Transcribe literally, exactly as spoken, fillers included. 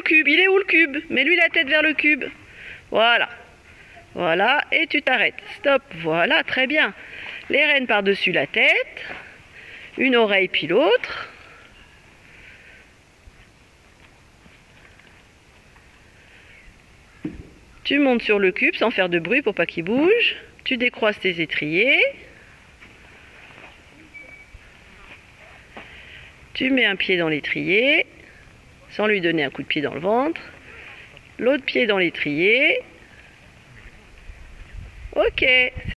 cube. Il est où le cube? Mets-lui la tête vers le cube. Voilà. Voilà, et tu t'arrêtes. Stop. Voilà, très bien. Les rênes par-dessus la tête. Une oreille puis l'autre. Tu montes sur le cube sans faire de bruit pour pas qu'il bouge. Tu décroises tes étriers. Tu mets un pied dans l'étrier, sans lui donner un coup de pied dans le ventre. L'autre pied dans l'étrier. Ok.